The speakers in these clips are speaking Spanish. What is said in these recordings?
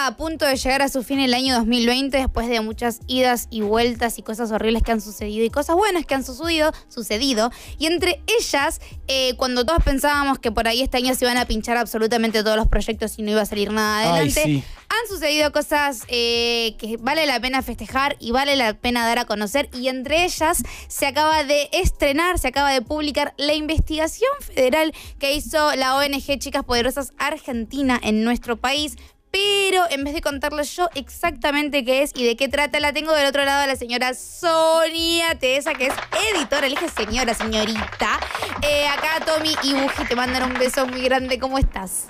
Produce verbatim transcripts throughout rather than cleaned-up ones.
a punto de llegar a su fin el año dos mil veinte después de muchas idas y vueltas y cosas horribles que han sucedido y cosas buenas que han sucedido, sucedido. Y entre ellas, eh, cuando todos pensábamos que por ahí este año se iban a pinchar absolutamente todos los proyectos y no iba a salir nada adelante, Ay, sí. han sucedido cosas eh, que vale la pena festejar y vale la pena dar a conocer. Y entre ellas se acaba de estrenar, se acaba de publicar la investigación federal que hizo la O N G Chicas Poderosas Argentina en nuestro país. Pero en vez de contarles yo exactamente qué es y de qué trata, la tengo del otro lado a la señora Sonia Tesa, que es editora. Elige señora, señorita. Eh, acá Tommy y Buji te mandan un beso muy grande. ¿Cómo estás?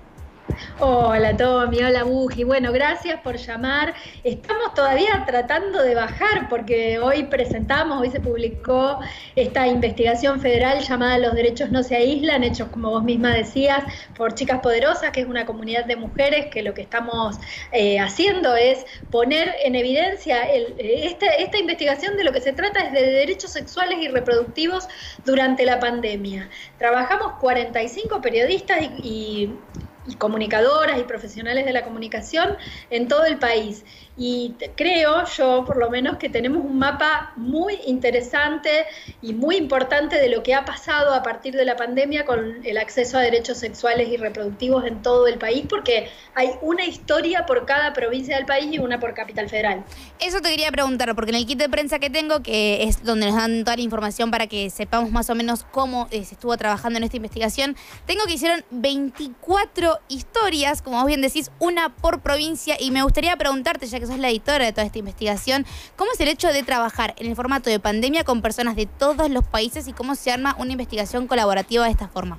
Hola Tommy, hola Buji. Bueno, gracias por llamar. Estamos todavía tratando de bajar porque hoy presentamos, hoy se publicó esta investigación federal llamada Los Derechos No Se Aíslan, hechos, como vos misma decías, por Chicas Poderosas, que es una comunidad de mujeres que lo que estamos eh, haciendo es poner en evidencia el, esta, esta investigación. De lo que se trata es de derechos sexuales y reproductivos durante la pandemia. Trabajamos cuarenta y cinco periodistas y, y y comunicadoras y profesionales de la comunicación en todo el país. Y creo yo, por lo menos, que tenemos un mapa muy interesante y muy importante de lo que ha pasado a partir de la pandemia con el acceso a derechos sexuales y reproductivos en todo el país, porque hay una historia por cada provincia del país y una por Capital Federal. Eso te quería preguntar, porque en el kit de prensa que tengo, que es donde nos dan toda la información para que sepamos más o menos cómo eh, se estuvo trabajando en esta investigación, tengo que hicieron veinticuatro historias, como vos bien decís, una por provincia, y me gustaría preguntarte, ya que sos la editora de toda esta investigación, ¿cómo es el hecho de trabajar en el formato de pandemia con personas de todos los países y cómo se arma una investigación colaborativa de esta forma?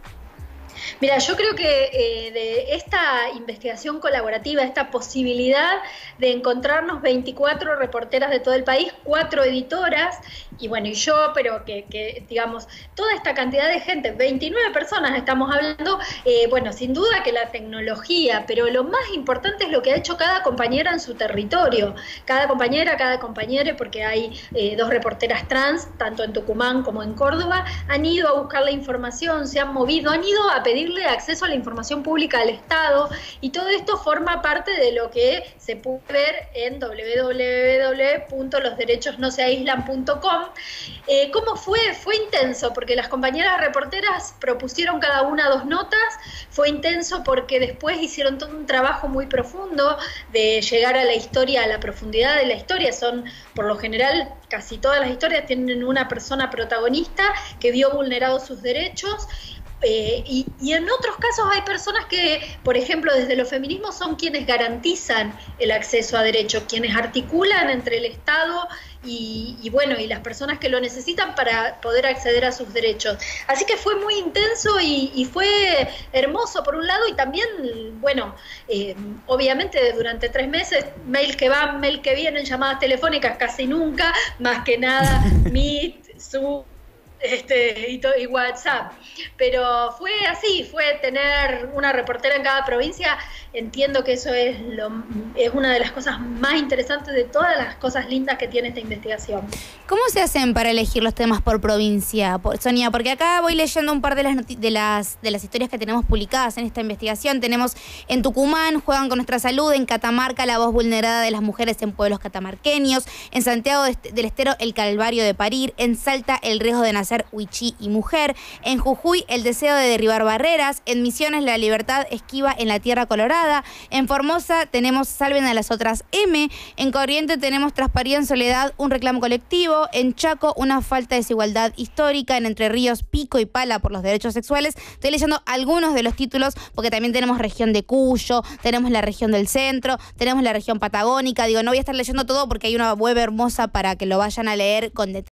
Mira, yo creo que eh, de esta investigación colaborativa, esta posibilidad de encontrarnos veinticuatro reporteras de todo el país, cuatro editoras, y bueno, y yo, pero que, que digamos, toda esta cantidad de gente, veintinueve personas estamos hablando, eh, bueno, sin duda que la tecnología, pero lo más importante es lo que ha hecho cada compañera en su territorio, cada compañera, cada compañero, porque hay eh, dos reporteras trans, tanto en Tucumán como en Córdoba, han ido a buscar la información, se han movido, han ido a pedirle acceso a la información pública al Estado, y todo esto forma parte de lo que se puede ver en doble u doble u doble u punto los derechos no se aíslan punto com. Eh, ¿Cómo fue? Fue intenso, porque las compañeras reporteras propusieron cada una dos notas. Fue intenso porque después hicieron todo un trabajo muy profundo de llegar a la historia, a la profundidad de la historia. Son, por lo general, casi todas las historias tienen una persona protagonista que vio vulnerados sus derechos. Eh, y, y en otros casos hay personas que, por ejemplo, desde los feminismos son quienes garantizan el acceso a derechos, quienes articulan entre el Estado y, y bueno, y las personas que lo necesitan para poder acceder a sus derechos. Así que fue muy intenso y, y fue hermoso por un lado, y también, bueno, eh, obviamente durante tres meses, mail que van, mail que vienen, llamadas telefónicas casi nunca, más que nada Meet, Zoom, Este, y, y WhatsApp, pero fue así, fue tener una reportera en cada provincia. Entiendo que eso es, lo, es una de las cosas más interesantes de todas las cosas lindas que tiene esta investigación. ¿Cómo se hacen para elegir los temas por provincia, Sonia? Porque acá voy leyendo un par de las, de las, de las historias que tenemos publicadas en esta investigación. Tenemos en Tucumán, Juegan con Nuestra Salud; en Catamarca, La Voz Vulnerada de las Mujeres en Pueblos Catamarqueños; en Santiago del Estero, El Calvario de Parir; en Salta, El Riesgo de Nacer, Huichí y Mujer; en Jujuy, El Deseo de Derribar Barreras; en Misiones, La Libertad Esquiva en la Tierra Colorada; en Formosa tenemos Salven a las Otras M; en Corrientes tenemos Trasparía en Soledad, un reclamo colectivo; en Chaco, Una falta de desigualdad histórica; en Entre Ríos, Pico y Pala por los derechos sexuales. Estoy leyendo algunos de los títulos porque también tenemos región de Cuyo, tenemos la región del centro, tenemos la región patagónica. Digo, no voy a estar leyendo todo porque hay una web hermosa para que lo vayan a leer con detalle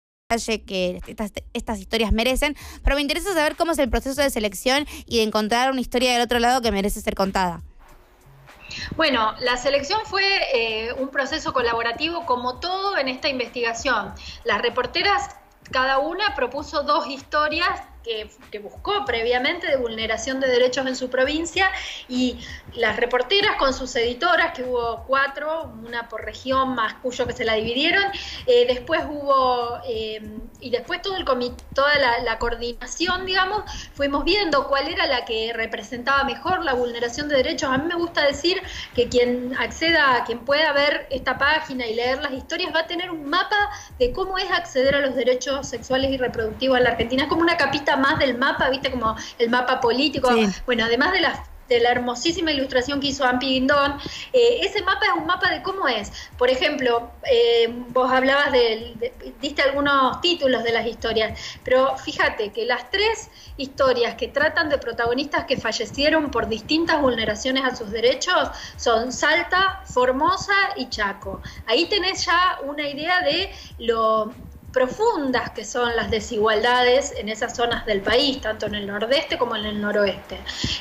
que estas, estas historias merecen, pero me interesa saber cómo es el proceso de selección y de encontrar una historia del otro lado que merece ser contada. Bueno, la selección fue eh, un proceso colaborativo, como todo en esta investigación. Las reporteras, cada una propuso dos historias que, que buscó previamente de vulneración de derechos en su provincia, y las reporteras con sus editoras, que hubo cuatro, una por región más Cuyo que se la dividieron, eh, después hubo, eh, y después todo el comité, toda la, la coordinación, digamos, fuimos viendo cuál era la que representaba mejor la vulneración de derechos. A mí me gusta decir que quien acceda, quien pueda ver esta página y leer las historias, va a tener un mapa de cómo es acceder a los derechos sexuales y reproductivos en la Argentina. Es como una capita más del mapa, ¿viste? Como el mapa político. Sí. Bueno, además de las de la hermosísima ilustración que hizo Ampi Guindón, eh, ese mapa es un mapa de cómo es. Por ejemplo, eh, vos hablabas de, de, diste algunos títulos de las historias, pero fíjate que las tres historias que tratan de protagonistas que fallecieron por distintas vulneraciones a sus derechos son Salta, Formosa y Chaco. Ahí tenés ya una idea de lo profundas que son las desigualdades en esas zonas del país, tanto en el nordeste como en el noroeste.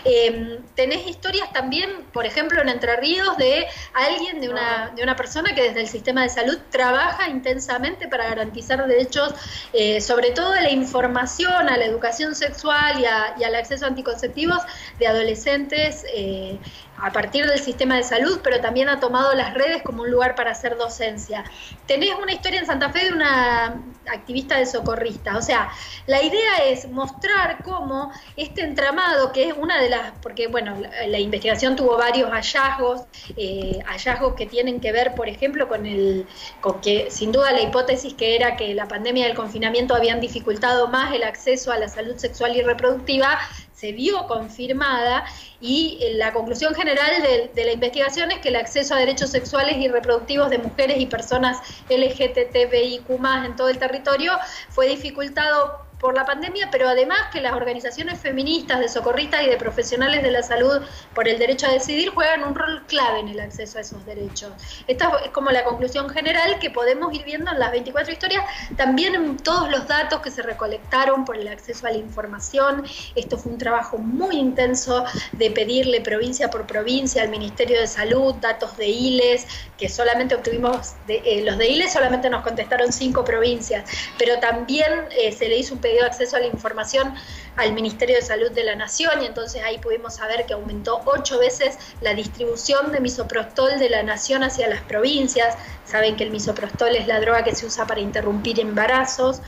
Eh, tenés historias también, por ejemplo, en Entre Ríos, de alguien, de una, de una persona que desde el sistema de salud trabaja intensamente para garantizar derechos, eh, sobre todo a la información, a la educación sexual y, a, y al acceso a anticonceptivos de adolescentes, eh, a partir del sistema de salud, pero también ha tomado las redes como un lugar para hacer docencia. Tenés una historia en Santa Fe de una activista de socorristas. O sea, la idea es mostrar cómo este entramado, que es una de las, porque bueno, la, la investigación tuvo varios hallazgos, eh, hallazgos que tienen que ver, por ejemplo, con el, con que sin duda la hipótesis que era que la pandemia y el confinamiento habían dificultado más el acceso a la salud sexual y reproductiva, se vio confirmada, y la conclusión general de, de la investigación es que el acceso a derechos sexuales y reproductivos de mujeres y personas L G B T I Q más, en todo el territorio fue dificultado por la pandemia, pero además que las organizaciones feministas, de socorristas y de profesionales de la salud por el derecho a decidir juegan un rol clave en el acceso a esos derechos. Esta es como la conclusión general que podemos ir viendo en las veinticuatro historias, también en todos los datos que se recolectaron por el acceso a la información. Esto fue un trabajo muy intenso de pedirle provincia por provincia al Ministerio de Salud datos de I L E S, que solamente obtuvimos, de, eh, los de I L E S solamente nos contestaron cinco provincias, pero también eh, se le hizo un pedido de acceso a la información al Ministerio de Salud de la Nación, y entonces ahí pudimos saber que aumentó ocho veces la distribución de misoprostol de la Nación hacia las provincias. Saben que el misoprostol es la droga que se usa para interrumpir embarazos,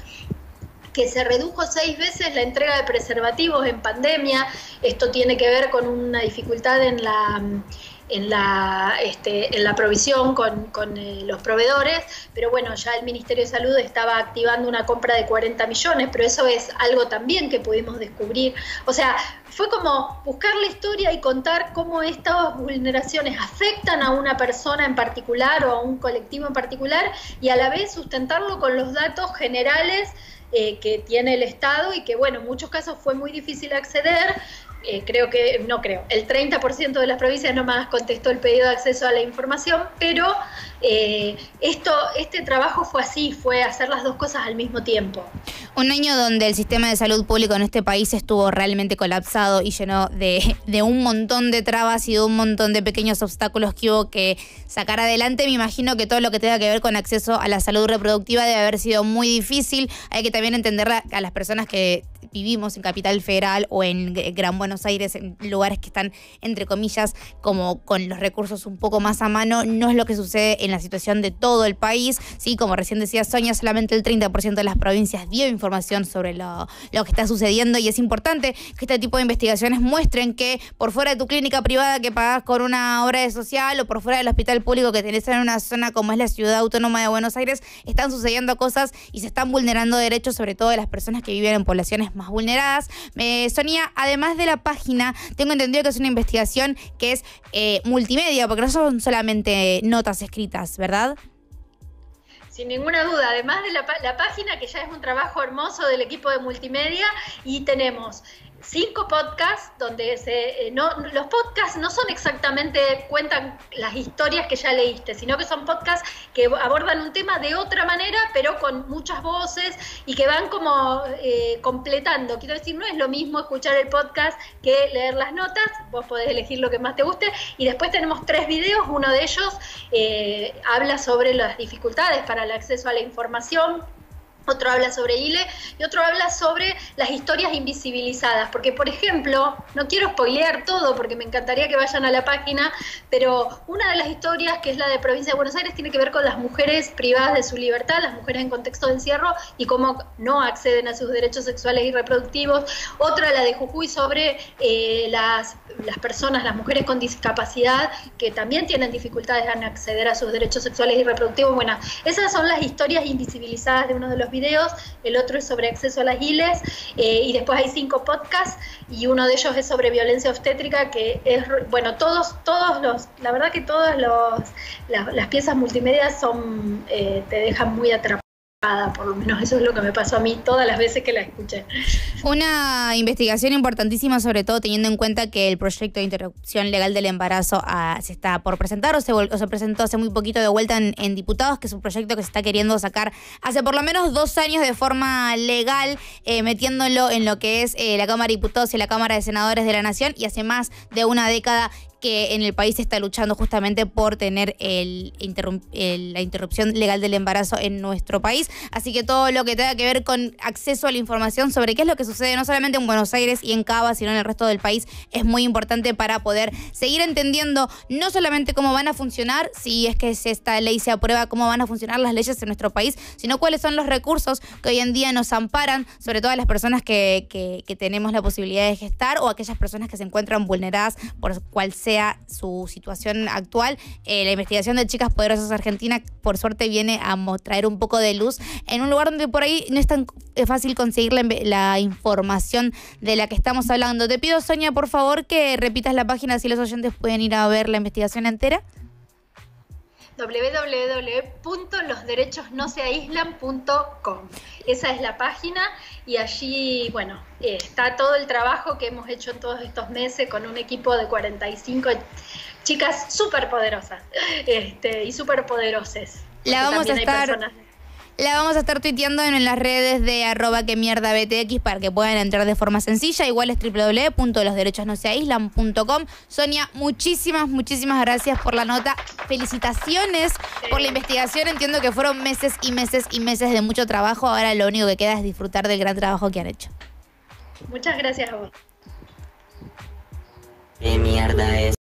que se redujo seis veces la entrega de preservativos en pandemia. Esto tiene que ver con una dificultad en la en la, este, en la provisión con, con eh, los proveedores, pero bueno, ya el Ministerio de Salud estaba activando una compra de cuarenta millones, pero eso es algo también que pudimos descubrir. O sea, fue como buscar la historia y contar cómo estas vulneraciones afectan a una persona en particular o a un colectivo en particular, y a la vez sustentarlo con los datos generales eh, que tiene el Estado, y que bueno, en muchos casos fue muy difícil acceder. Eh, creo que, no creo, el treinta por ciento de las provincias nomás contestó el pedido de acceso a la información, pero eh, esto, este trabajo fue así, fue hacer las dos cosas al mismo tiempo. Un año donde el sistema de salud público en este país estuvo realmente colapsado y lleno de, de un montón de trabas y de un montón de pequeños obstáculos que hubo que sacar adelante. Me imagino que todo lo que tenga que ver con acceso a la salud reproductiva debe haber sido muy difícil. Hay que también entender a, a las personas que vivimos en Capital Federal o en Gran Buenos Aires, en lugares que están, entre comillas, como con los recursos un poco más a mano. No es lo que sucede en la situación de todo el país. Sí, como recién decía Sonia, solamente el treinta por ciento de las provincias dio información sobre lo, lo que está sucediendo, y es importante que este tipo de investigaciones muestren que por fuera de tu clínica privada que pagás con una obra de social, o por fuera del hospital público que tenés en una zona como es la Ciudad Autónoma de Buenos Aires, están sucediendo cosas y se están vulnerando derechos, sobre todo de las personas que viven en poblaciones más vulneradas. Eh, Sonia, además de la página, tengo entendido que es una investigación que es eh, multimedia, porque no son solamente notas escritas, ¿verdad? Sin ninguna duda, además de la, la página, que ya es un trabajo hermoso del equipo de multimedia, y tenemos cinco podcasts donde se, eh, no, los podcasts no son exactamente, cuentan las historias que ya leíste, sino que son podcasts que abordan un tema de otra manera, pero con muchas voces, y que van como eh, completando. Quiero decir, no es lo mismo escuchar el podcast que leer las notas. Vos podés elegir lo que más te guste, y después tenemos tres videos. Uno de ellos eh, habla sobre las dificultades para el acceso a la información otro habla sobre I L E y otro habla sobre las historias invisibilizadas, porque por ejemplo, no quiero spoilear todo porque me encantaría que vayan a la página, pero una de las historias, que es la de Provincia de Buenos Aires, tiene que ver con las mujeres privadas de su libertad, las mujeres en contexto de encierro y cómo no acceden a sus derechos sexuales y reproductivos. Otra, la de Jujuy, sobre eh, las, las personas, las mujeres con discapacidad que también tienen dificultades en acceder a sus derechos sexuales y reproductivos. Bueno, esas son las historias invisibilizadas de uno de los videos. El otro es sobre acceso a las I L Es, eh, y después hay cinco podcasts y uno de ellos es sobre violencia obstétrica, que es, bueno, todos, todos los, la verdad que todas los, las, las piezas multimedia son, eh, te dejan muy atrapadas. Por lo menos eso es lo que me pasó a mí todas las veces que la escuché. Una investigación importantísima, sobre todo teniendo en cuenta que el proyecto de interrupción legal del embarazo ah, se está por presentar o se, o se presentó hace muy poquito de vuelta en, en diputados, que es un proyecto que se está queriendo sacar hace por lo menos dos años de forma legal, eh, metiéndolo en lo que es eh, la Cámara de Diputados y la Cámara de Senadores de la Nación, y hace más de una década que en el país se está luchando justamente por tener el, el, la interrupción legal del embarazo en nuestro país. Así que todo lo que tenga que ver con acceso a la información sobre qué es lo que sucede no solamente en Buenos Aires y en Cava, sino en el resto del país, es muy importante para poder seguir entendiendo no solamente cómo van a funcionar, si es que esta ley se aprueba, cómo van a funcionar las leyes en nuestro país, sino cuáles son los recursos que hoy en día nos amparan, sobre todo a las personas que, que, que tenemos la posibilidad de gestar o aquellas personas que se encuentran vulneradas por cual sea sea su situación actual. Eh, la investigación de Chicas Poderosas Argentina, por suerte, viene a traer un poco de luz en un lugar donde por ahí no es tan fácil conseguir la, la información de la que estamos hablando. Te pido, Sonia, por favor, que repitas la página si los oyentes pueden ir a ver la investigación entera. doble u doble u doble u punto los derechos no se aíslan punto com. Esa es la página y allí, bueno, eh, está todo el trabajo que hemos hecho todos estos meses con un equipo de cuarenta y cinco chicas súper poderosas este, y súper poderoses. La vamos a estar... La vamos a estar tuiteando en las redes de arroba que mierda B T X para que puedan entrar de forma sencilla. Igual es doble u doble u doble u punto los derechos no se aíslan punto com. Sonia, muchísimas, muchísimas gracias por la nota. Felicitaciones sí. por la investigación. Entiendo que fueron meses y meses y meses de mucho trabajo. Ahora lo único que queda es disfrutar del gran trabajo que han hecho. Muchas gracias a vos. ¿Qué mierda es?